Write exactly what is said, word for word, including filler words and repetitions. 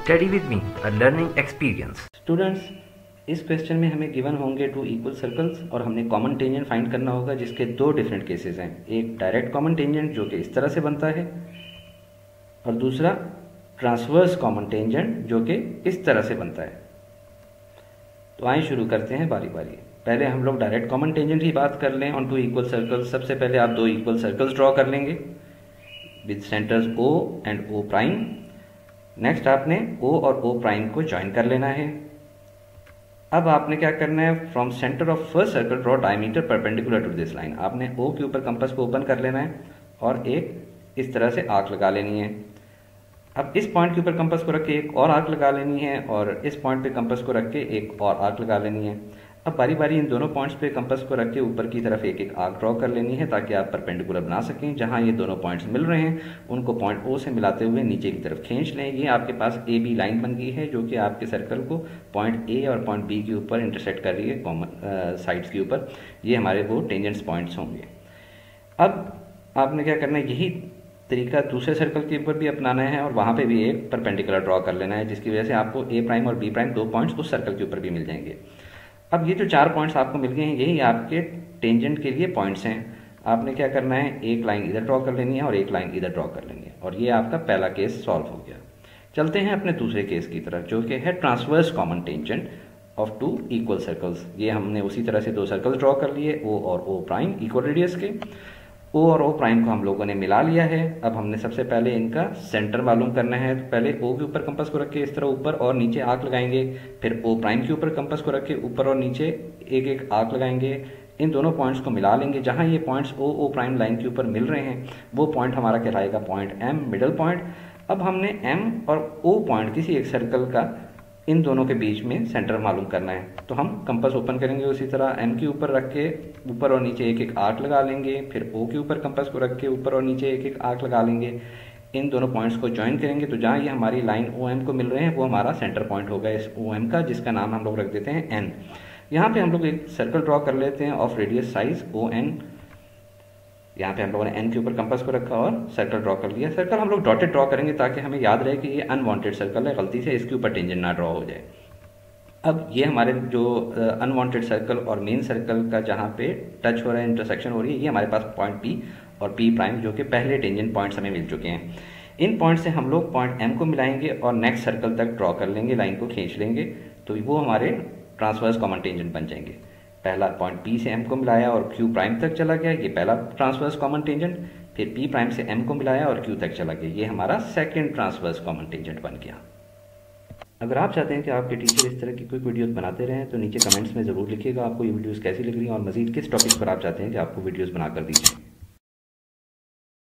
Study with me, a learning experience. Students, इस question में हमें गिवन होंगे टू इक्वल सर्कल्स और हमने कॉमन टेंजेंट फाइंड करना होगा जिसके दो डिफरेंट केसेस हैं। एक डायरेक्ट कॉमन टेंजेंट जो कि इस तरह से बनता है और दूसरा ट्रांसवर्स कॉमन टेंजेंट जो कि इस तरह से बनता है। तो आइए शुरू करते हैं बारी बारी। पहले हम लोग डायरेक्ट कॉमन टेंजेंट ही बात कर लें ऑन टू इक्वल सर्कल्स। सबसे पहले आप दो इक्वल सर्कल्स ड्रॉ कर लेंगे with centres O and O prime. Next आपने O और O प्राइम को ज्वाइन कर लेना है। अब आपने क्या करना है, from centre of first circle draw diameter perpendicular to this line. आपने O के ऊपर कंपास को ओपन कर लेना है और एक इस तरह से आर्क लगा लेनी है। अब इस पॉइंट के ऊपर कंपास को रख के एक और आर्क लगा लेनी है और इस पॉइंट पे कंपास को रख के एक और आर्क लगा लेनी है। अब बारी बारी इन दोनों पॉइंट्स पे कंपास को रख के ऊपर की तरफ एक एक आर्क ड्रॉ कर लेनी है ताकि आप परपेंडिकुलर बना सकें। जहां ये दोनों पॉइंट्स मिल रहे हैं उनको पॉइंट O से मिलाते हुए नीचे की तरफ खींच लें। ये आपके पास ए बी लाइन बन गई है जो कि आपके सर्कल को पॉइंट A और पॉइंट B के ऊपर इंटरसेक्ट कर रही है कॉमन साइड्स के ऊपर। ये हमारे वो टेंजेंट्स पॉइंट्स होंगे। अब आपने क्या करना है, यही तरीका दूसरे सर्कल के ऊपर भी अपनाना है और वहाँ पे भी एक परपेंडिकुलर ड्रॉ कर लेना है जिसकी वजह से आपको A प्राइम और B प्राइम दो पॉइंट्स उस सर्कल के ऊपर भी मिल जाएंगे। अब ये जो चार पॉइंट्स आपको मिल गए हैं यही आपके टेंजेंट के लिए पॉइंट्स हैं। आपने क्या करना है, एक लाइन इधर ड्रॉ कर लेनी है और एक लाइन इधर ड्रॉ कर लेनी है और ये आपका पहला केस सॉल्व हो गया। चलते हैं अपने दूसरे केस की तरफ जो कि है transverse common tangent of two equal circles. ये हमने उसी तरह से दो सर्कल्स ड्रॉ कर लिए O और O प्राइम इक्वल रेडियस के। O और O प्राइम को हम लोगों ने मिला लिया है। अब हमने सबसे पहले इनका सेंटर मालूम करना है। तो पहले O के ऊपर कंपास को रख के इस तरह ऊपर और नीचे आर्क लगाएंगे, फिर O प्राइम के ऊपर कंपास को रख के ऊपर और नीचे एक एक आर्क लगाएंगे। इन दोनों पॉइंट्स को मिला लेंगे। जहां ये points O O prime line के ऊपर मिल रहे हैं वो पॉइंट हमारा कहलाएगा पॉइंट M, मिडल पॉइंट। अब हमने M और O पॉइंट किसी एक सर्कल का इन दोनों के बीच में सेंटर मालूम करना है। तो हम कंपास ओपन करेंगे, उसी तरह M के ऊपर रख के ऊपर और नीचे एक एक आर्क लगा लेंगे, फिर O के ऊपर कंपास को रख के ऊपर और नीचे एक एक आर्क लगा लेंगे। इन दोनों पॉइंट्स को ज्वाइन करेंगे तो जहाँ ये हमारी लाइन O M को मिल रहे हैं वो हमारा सेंटर पॉइंट होगा इस O M का, जिसका नाम हम लोग रख देते हैं N। यहाँ पे हम लोग एक सर्कल ड्रॉ कर लेते हैं of radius size O N। यहाँ पे हम लोगों ने N के ऊपर कंपास को रखा और सर्कल ड्रॉ कर लिया। सर्कल हम लोग डॉटेड ड्रॉ करेंगे ताकि हमें याद रहे कि ये अनवांटेड सर्कल है, गलती से इसके ऊपर टेंजेंट ना ड्रॉ हो जाए। अब ये हमारे जो अनवांटेड सर्कल और मेन सर्कल का जहाँ पे टच हो रहा है, इंटरसेक्शन हो रही है, ये हमारे पास पॉइंट P और P प्राइम जो कि पहले टेंजेंट पॉइंट्स हमें मिल चुके हैं। इन पॉइंट से हम लोग पॉइंट M को मिलाएंगे और नेक्स्ट सर्कल तक ड्रॉ कर लेंगे, लाइन को खींच लेंगे तो वो हमारे ट्रांसवर्स कॉमन टेंजेंट बन जाएंगे। पहला पॉइंट P से M को मिलाया और Q प्राइम तक चला गया, ये पहला ट्रांसवर्स कॉमन टेंजेंट। फिर P प्राइम से M को मिलाया और Q तक चला गया, ये हमारा सेकेंड ट्रांसवर्स कॉमन टेंजेंट बन गया। अगर आप चाहते हैं कि आपके टीचर इस तरह की कोई वीडियोस बनाते रहें तो नीचे कमेंट्स में ज़रूर लिखिएगा आपको ये वीडियोस कैसी लग रही हैं और मज़ीद किस टॉपिक पर आप चाहते हैं कि आपको वीडियोस बनाकर दीजिए।